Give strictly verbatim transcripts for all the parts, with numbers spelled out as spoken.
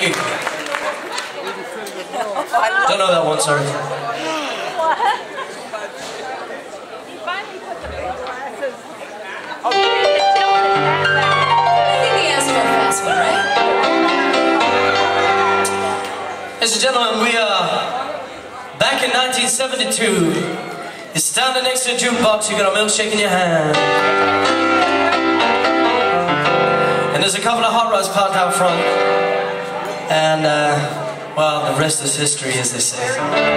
Thank you. Don't know that one, sorry. He finally put the big glasses. I think he asked for a fast one, right? Ladies and gentlemen, we are back in nineteen seventy-two. You're standing next to a jukebox, you got a milkshake in your hand. And there's a couple of hot rods parked out front. And, uh, well, the rest is history, as they say.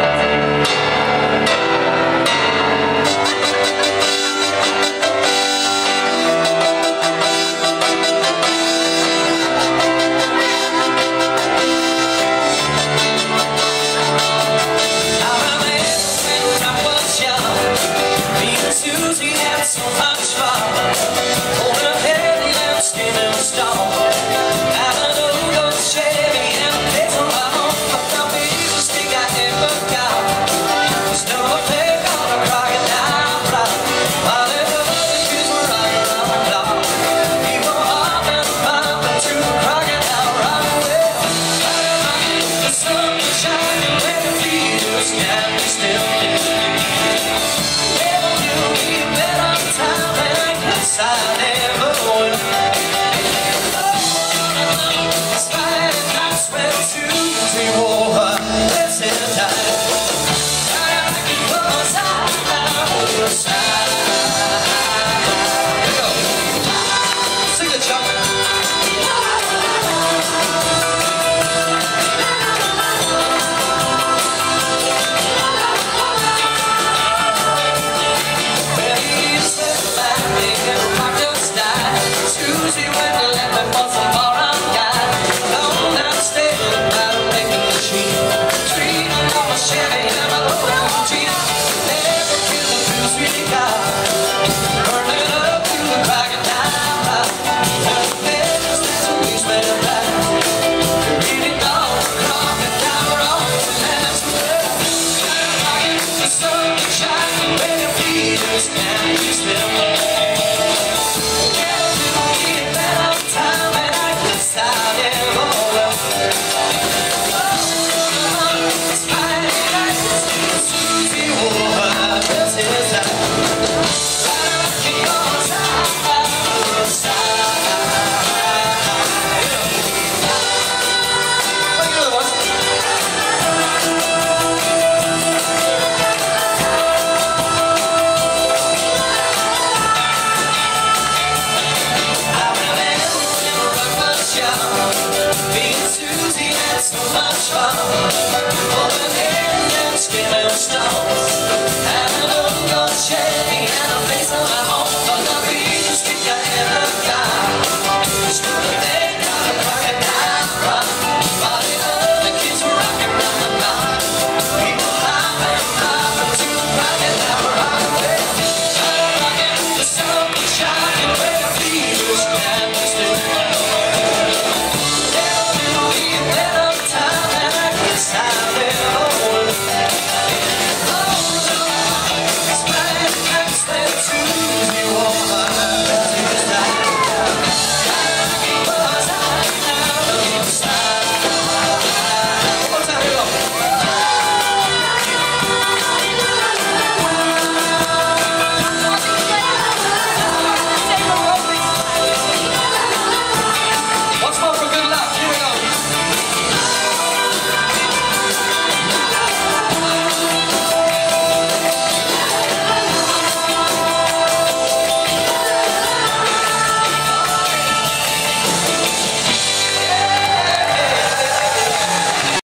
Susie had so much fun, holding her head and screaming storm. Had an old Chevy and a place on my home. The biggest thing I ever got was number plate on a crocodile ride. While the other kids were riding around the clock, we were hopping and popping to the crocodile ride. Well, the sun was shining when the feet was standing still. Inside